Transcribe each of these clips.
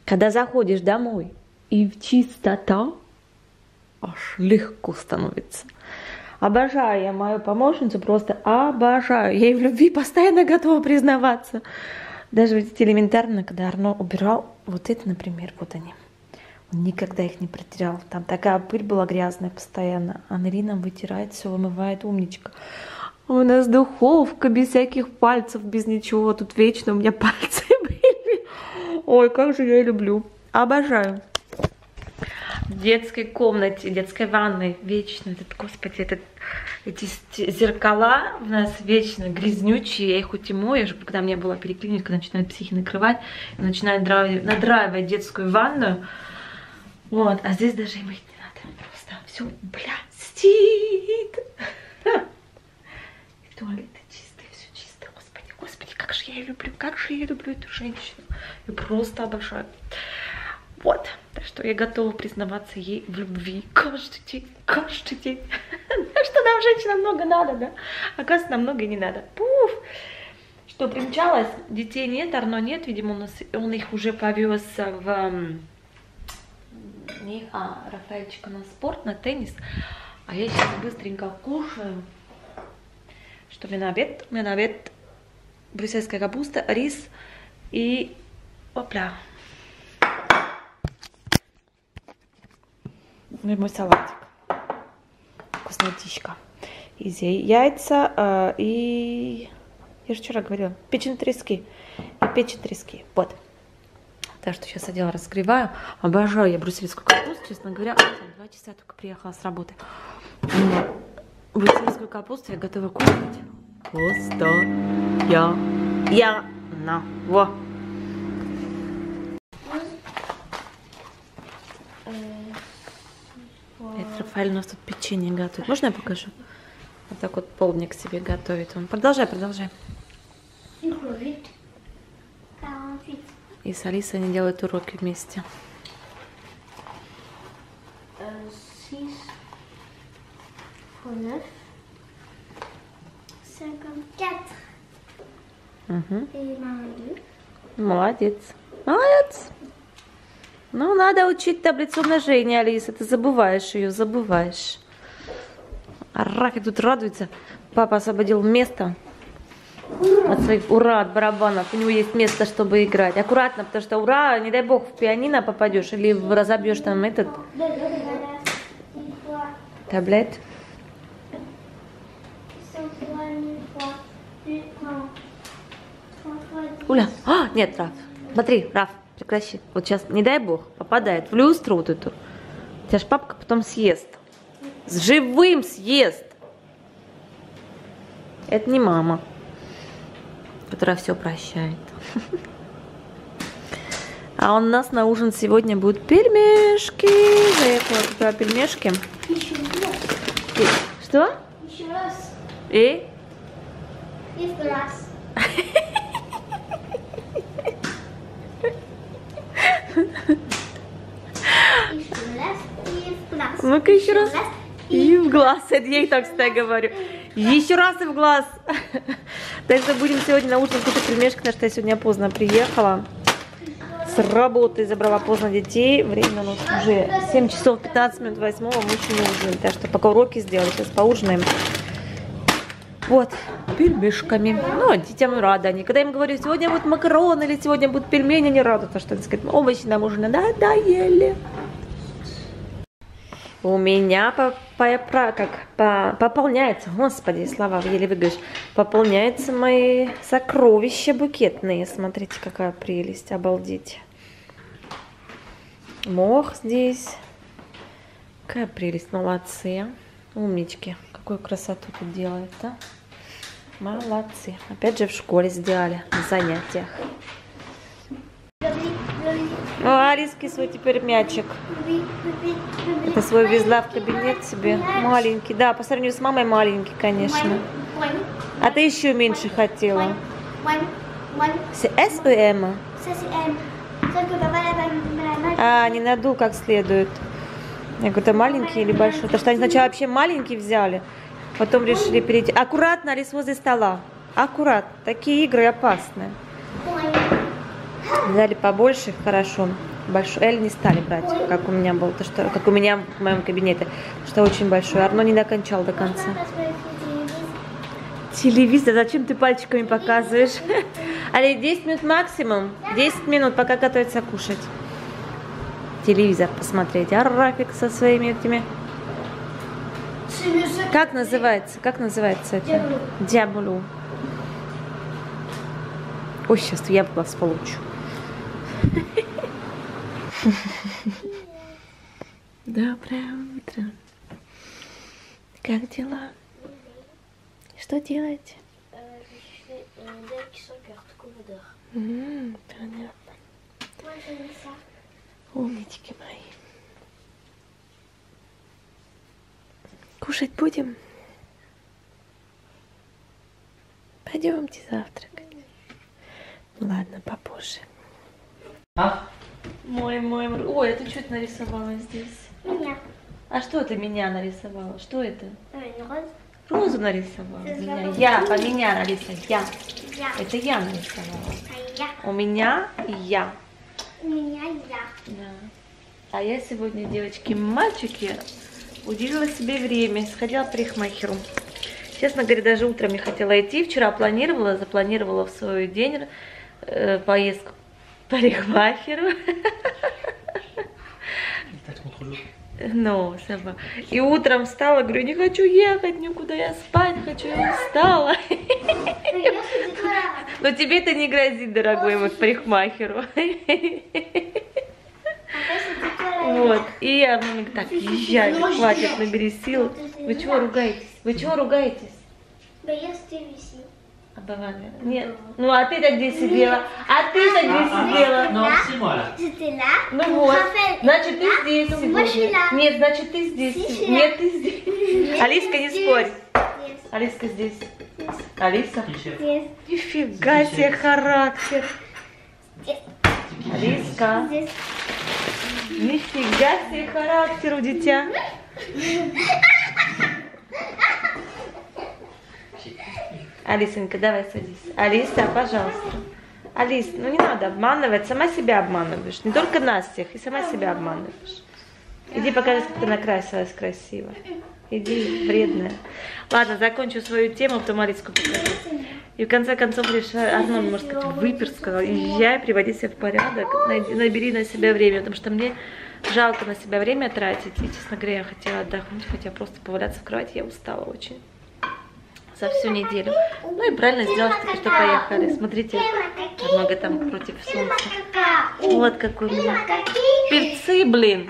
Когда заходишь домой и в чистота, аж легко становится. Обожаю я мою помощницу, просто обожаю. Я ей в любви постоянно готова признаваться. Даже вот элементарно, когда Арно убирал вот это, например, вот они. Он никогда их не протирал. Там такая пыль была грязная постоянно. А Нерина вытирает все, вымывает, умничка. У нас духовка без всяких пальцев, без ничего. Тут вечно у меня пальцы были. Ой, как же я ее люблю. Обожаю. В детской комнате, детской ванной вечно, господи, эти зеркала у нас вечно грязнючие, я их хоть и мою, уже когда мне была переклиника, начинает психи накрывать, начинает надраивать детскую ванную, вот, а здесь даже и мыть не надо, просто все блестит. И туалеты чистые, все чисто, господи, господи, как же я ее люблю эту женщину, я просто обожаю. Вот, так что я готова признаваться ей в любви каждый день, каждый день. Что нам, женщинам, много надо, да? Оказывается, нам много и не надо. Пуф! Что, примчалась? Детей нет, Арно нет, видимо, он их уже повез Рафаэльчика на спорт, на теннис. А я сейчас быстренько кушаю. Что у меня на обед брюссельская капуста, рис и опля. Мой салатик. Вкуснотища. Яйца и... Я же вчера говорила. Печень трески. И печень трески. Вот. Так что сейчас я разогреваю. Обожаю я брюссельскую капусту, честно говоря. 2 часа только приехала с работы. Брюссельскую капусту я готова кушать. Постоянно. Во. Это Рафаэль у нас тут печенье готовит. Можно я покажу? Вот так вот полдник себе готовит. Он. Продолжай. И с Алисой они делают уроки вместе. 6 pour 9. 54. Угу. Et maman 2. Молодец. Молодец. Ну, надо учить таблицу умножения, Алиса. Ты забываешь ее, забываешь. А Рафик тут радуется. Папа освободил место от своих ура, от барабанов. У него есть место, чтобы играть. Аккуратно, потому что ура, не дай бог, в пианино попадешь или разобьешь там этот таблет. Уля, нет, Раф. Смотри, Раф. Прекращи. Вот сейчас, не дай бог, попадает в люстру вот эту. Тебя ж папка потом съест. С живым съест. Это не мама, которая все прощает. А у нас на ужин сегодня будут пельмешки. Заехала туда пельмешки. Что? Еще раз. И? И в глаз. Ну-ка еще раз. И в глаз. Это я и так всегда говорю. Еще раз и в глаз. Так что будем сегодня на ужин кушать пельмешки, потому что я сегодня поздно приехала. С работы забрала поздно детей. Время у нас уже 7 часов 15 минут 8. Мы еще не ужинаем. Так что пока уроки сделали, сейчас поужинаем. Вот, пельмешками. Ну, детям рады они. Когда я им говорю, сегодня будут макароны или сегодня будут пельмени, они радуются, что они скажут, овощи нам уже надоели. У меня пополняется, господи, слова еле выговоришь, пополняются мои сокровища букетные. Смотрите, какая прелесть, обалдеть. Мох здесь. Какая прелесть, молодцы, умнички. Какую красоту тут делает, да? Молодцы. Опять же в школе сделали, на занятиях. О, Алиски свой теперь мячик. Это свой везла в кабинет себе. Маленький, да, по сравнению с мамой маленький, конечно. А ты еще меньше хотела. С и М. А, не надул как следует. Я говорю, это маленький или большой? Потому что они сначала вообще маленький взяли, потом решили перейти. Аккуратно, Алис, возле стола. Аккуратно. Такие игры опасные. Взяли побольше, хорошо. Большой Эль не стали брать, как у меня был, как у меня в моем кабинете, что очень большой. Арно не докончал до конца. Телевизор, зачем ты пальчиками показываешь? Али, 10 минут максимум. 10 минут, пока готовится кушать. Телевизор посмотреть. А Рафик со своими этими. Как называется? Как называется это? Диаболю. Ой, сейчас я глаз получу. Доброе утро. Как дела? Что делаете? Понятно. Умнички мои. Кушать будем? Пойдемте завтракать. Ладно, попозже. Мой. Ой, это что ты нарисовала здесь? Меня. А что ты меня нарисовала? Что это? Роза. Розу нарисовала. Меня. Меня, Алиса, я. Это я нарисовала. У меня я. У меня я. Да. А я сегодня, девочки, мальчики, уделила себе время, сходила к парикмахеру. Честно говоря, даже утром не хотела идти. Вчера запланировала в свой день поездку к парикмахеру. Ну, сама. И утром встала, говорю, не хочу ехать никуда, я спать хочу, я устала. Но тебе это не грозит, дорогой мой, к парикмахеру. Вот. И она мне говорит, так, езжай, хватит, набери сил. Вы чего ругаетесь? Вы чего ругаетесь? Обовали. Нет. Ну, а ты-то где сидела? А ты-то где сидела? Ну вот. Значит, ты здесь сегодня. Нет, значит, ты здесь. Нет, ты здесь. Алиска, не спорь. Алиска здесь. Алиса? Нифига себе характер. Алиска. Нифига себе характер у дитя. Алисонька, давай садись. Алиса, пожалуйста. Алис, ну не надо обманывать, сама себя обманываешь. Не только нас всех, и сама себя обманываешь. Иди покажи, как ты накрасилась красиво. Иди, вредная. Ладно, закончу свою тему, потом Алиску покажу. И в конце концов Арнон, можно сказать, выпер, сказал, езжай, приводи себя в порядок, набери на себя время, потому что мне жалко на себя время тратить. И, честно говоря, я хотела отдохнуть, хотя просто поваляться в кровати, я устала очень. За всю неделю. Ну и правильно сделала, что поехали. Смотрите, как много там против солнца. Вот какой у меня. Перцы, блин.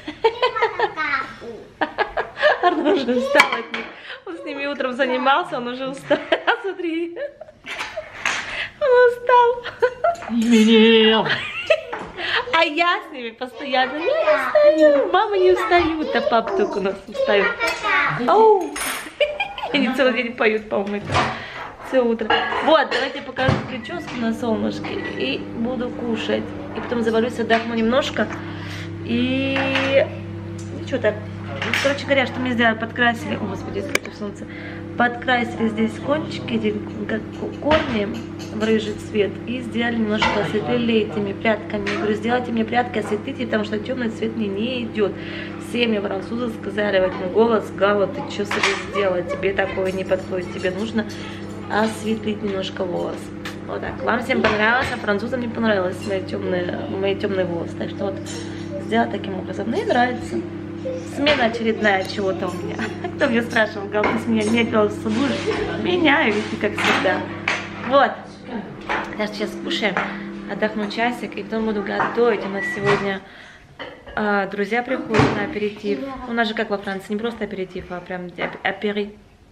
Арно уже устал от них. Он с ними утром занимался, он уже устал. Смотри. Он устал. А я с ними постоянно не устаю. Мама не устают, а папа только у нас устает. Ау. Они целый день поют, по-моему, все утро. Вот, давайте покажу прическу на солнышке и буду кушать. И потом завалюсь, отдохну немножко. И что так? Короче говоря, что мы сделали? Подкрасили, о господи, против солнца. Подкрасили здесь кончики, как корни в рыжий цвет. И сделали немножко, осветлили этими прядками. Я говорю, сделайте мне прядки, осветите, потому что темный цвет мне не идет. Все мне французы сказали в один голос: Гала, ты что себе сделала? Тебе такое не подходит, тебе нужно осветлить немножко волос. Вот так. Вам всем понравилось, а французам не понравилось мои темные волосы. Так что вот сделала таким образом. Мне нравится. Смена очередная чего-то у меня. Кто меня спрашивал, Гал, ты с меня менялся, будешь? Меняю, видите, как всегда. Вот. Так что сейчас кушаем, отдохну часик и потом буду готовить. У нас сегодня друзья приходят на аперитив. У нас же как во Франции, не просто аперитив, а прям аперо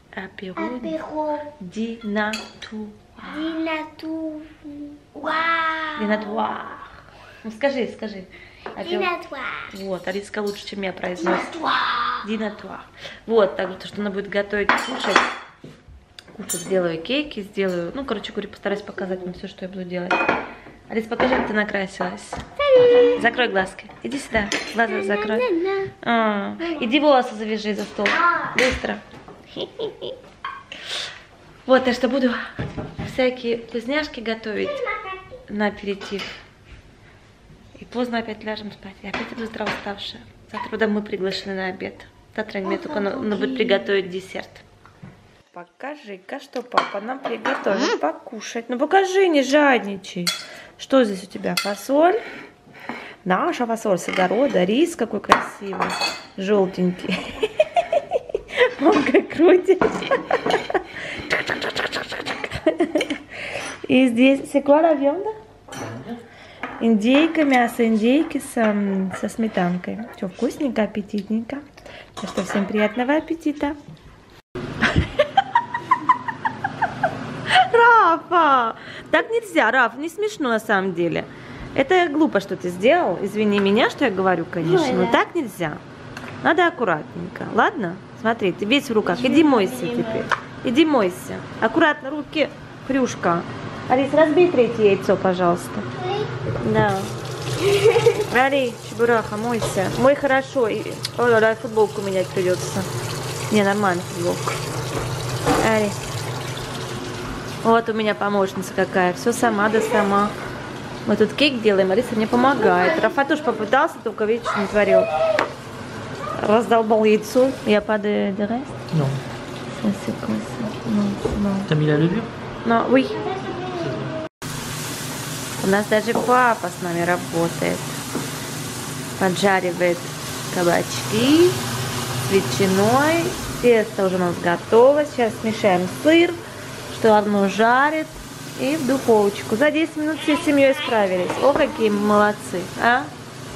динатуар. Ну скажи. Динатуар. Вот, Алиска лучше, чем я произносит. Динатуар. Вот, так что она будет готовить, кушать. Сделаю кейки, сделаю. Ну, короче говоря, постараюсь показать вам все, что я буду делать. Алис, покажи, как ты накрасилась. Закрой глазки. Иди сюда. Глаза закрой. Иди волосы завяжи за стол. Быстро. Вот, так что буду всякие вкусняшки готовить на аперитив. И поздно опять ляжем спать. И опять буду утро уставшая. Завтра домой приглашены на обед. Завтра мне только надо будет приготовить десерт. Покажи-ка, что папа нам приготовил покушать. Ну покажи, не жадничай. Что здесь у тебя? Фасоль? Наша фасоль с огорода. Рис какой красивый. Желтенький. Он как крутит. И здесь секвара вьонда? Индейка, мясо индейки со сметанкой. Все вкусненько, аппетитненько. Так что всем приятного аппетита. Рафа! Так нельзя, Раф, не смешно на самом деле. Это глупо, что ты сделал. Извини меня, что я говорю, конечно, но так нельзя. Надо аккуратненько, ладно? Смотри, ты весь в руках. Иди мойся теперь. Иди мойся. Аккуратно, руки, хрюшка. Алис, разбей третье яйцо, пожалуйста. Да. Ари, чебураха, мойся. Мой хорошо. Ой, футболку менять придется. Не, нормально футболка. Ари. Вот у меня помощница какая. Все сама да сама. Мы тут кейк делаем, Алиса мне помогает. Рафа тоже попытался, только видишь, не творил. Раздолбал яйцо. Я падаю de reste? Non. Ça c'est quoi ça? Non. T'as mis la levure? Non, oui. У нас даже папа с нами работает. Поджаривает кабачки с ветчиной. Тесто уже у нас готово. Сейчас смешаем сыр, что одно жарит. И в духовочку. За 10 минут все с семьей справились. О, какие мы молодцы, а?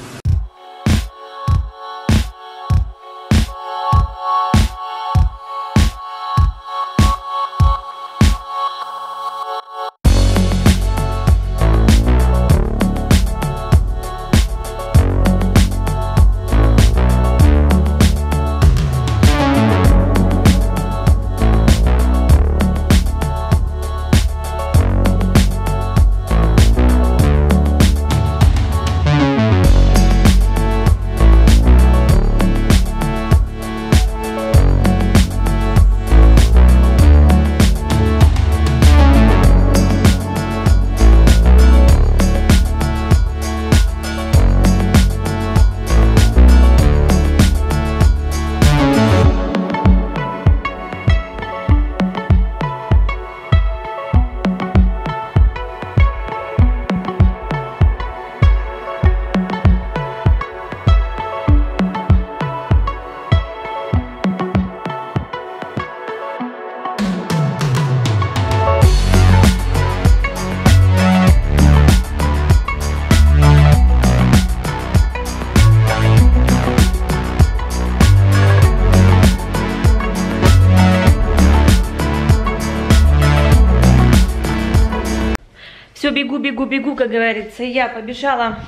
Все, бегу, как говорится. Я побежала.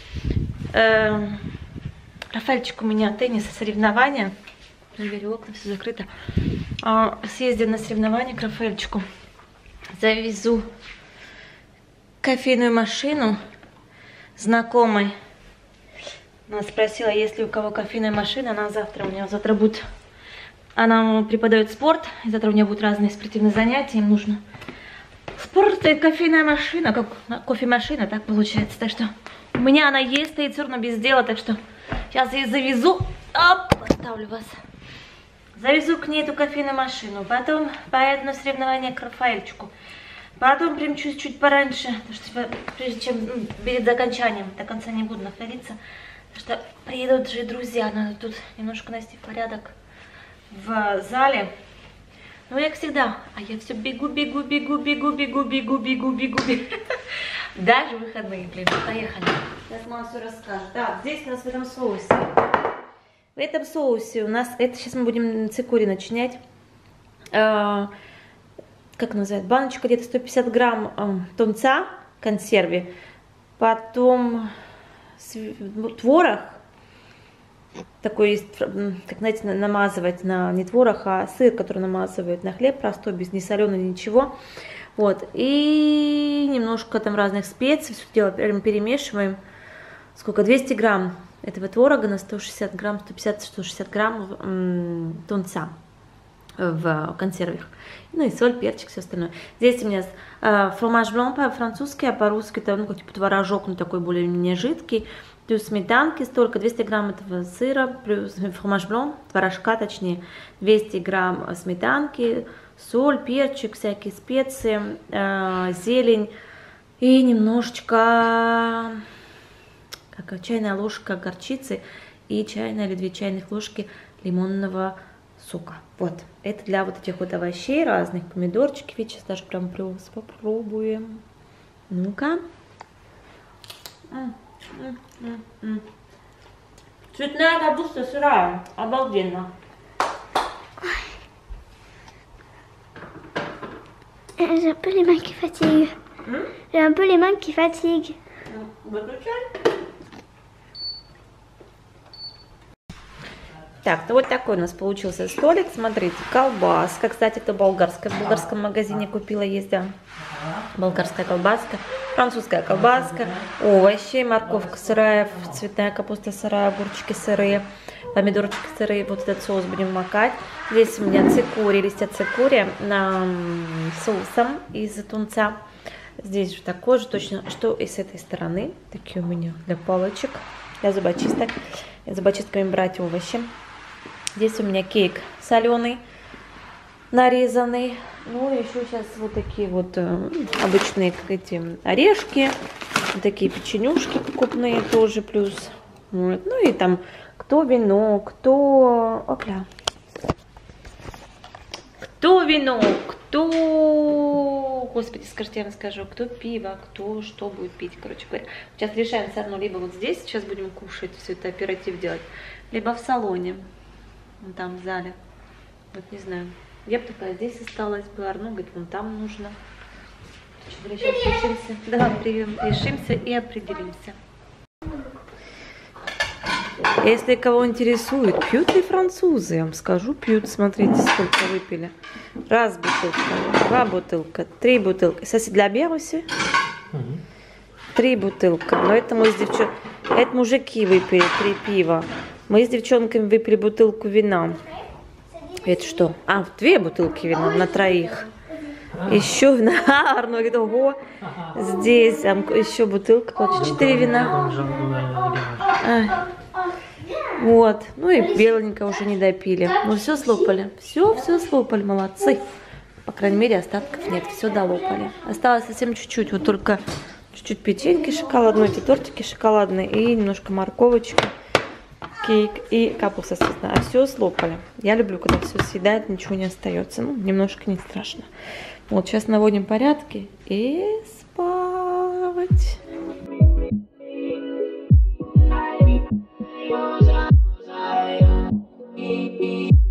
Рафаэльчик у меня теннис, соревнования. Проверю, окна, все закрыто. Съездим на соревнования к Рафаэльчику. Завезу кофейную машину знакомой. Она спросила, есть ли у кого кофейная машина. Она завтра, у нее завтра будет... Она преподает спорт. И завтра у нее будут разные спортивные занятия. Им нужно... Спорт и кофейная машина, как кофемашина, так получается. Так что у меня она есть, стоит все равно без дела. Так что сейчас я завезу. Оп, поставлю вас. Завезу к ней эту кофейную машину. Потом поеду на соревнования к Рафаэльчику. Потом примчусь чуть пораньше. Потому что прежде чем перед окончанием, до конца не буду находиться. Потому что приедут же друзья. Надо тут немножко навести порядок в зале. Ну, я как всегда, а я все бегу. Даже выходные, блин, поехали. Сейчас мама все расскажет. Так, здесь у нас в этом соусе. В этом соусе у нас, это сейчас мы будем цикори начинять. Как называется, баночка где-то 150 грамм тунца в консерве. Потом творог. Такой есть, как знаете, намазывать на не творог, а сыр, который намазывают на хлеб простой, без ни соленый, ничего. Вот. И немножко там разных специй. Все дело перемешиваем. Сколько? 200 грамм этого творога на 160 грамм, 150-160 грамм тунца. в консервах. Ну и соль, перчик, все остальное. Здесь у меня фромаж блан по-французски, а по-русски это ну, типа творожок, но такой более-менее жидкий. Плюс сметанки столько, 200 грамм этого сыра, плюс фромаж блан, творожка точнее, 200 грамм сметанки, соль, перчик, всякие специи, зелень и немножечко, как чайная ложка горчицы и чайная или 2 чайных ложки лимонного сока. Вот, это для вот этих вот овощей разных, помидорчики, ведь сейчас даже прям попробуем. Ну-ка. Цветная капуста сырая, обалденно. J'ai un peu les mains qui fatiguent. J'ai un peu les mains qui fatiguent. Так, ну вот такой у нас получился столик. Смотрите, колбаска. Кстати, это болгарская. В болгарском магазине купила, есть, да. Болгарская колбаска, французская колбаска, овощи, морковка сырая, цветная капуста сырая, огурчики сырые, помидорчики сырые. Вот этот соус будем макать. Здесь у меня цикорий, листья цикория соусом из тунца. Здесь же такой же, точно, что и с этой стороны. Такие у меня для палочек, для зубочисток. Зубочистками брать овощи. Здесь у меня кейк соленый, нарезанный. Ну, еще сейчас вот такие вот обычные, как эти, орешки. Вот такие печенюшки покупные тоже плюс. Вот. Ну и там кто вино, кто... Опля. Кто вино, кто... Господи, скажите, я вам скажу, кто пиво, кто что будет пить, короче говоря. Сейчас решаем все равно, либо вот здесь сейчас будем кушать, все это оператив делать, либо в салоне, вон там в зале. Вот не знаю. Я бы такая, здесь осталась бы, Арно говорит, вон там нужно. Сейчас решимся. Да, решимся и определимся. Если кого интересует, пьют ли французы, я вам скажу, пьют. Смотрите, сколько выпили. Раз бутылка, 2 бутылка, 3 бутылки. Ça c'est de la bière aussi? 3 бутылка. Но это мы с это мужики выпили 3 пива. Мы с девчонками выпили бутылку вина. Это что? А, 2 бутылки вина на троих. Еще вина. Арно говорит, ого. Здесь еще бутылка, получается 4 вина. Вот. Ну и беленько уже не допили. Ну все слопали. Все слопали. Молодцы. По крайней мере, остатков нет. Все долопали. Осталось совсем чуть-чуть. Вот только чуть-чуть печеньки шоколадные, эти тортики шоколадные и немножко морковочки, кейк и капуста цветная. А все слопали. Я люблю, когда все съедает, ничего не остается. Ну, немножко не страшно. Вот сейчас наводим порядки и спать. I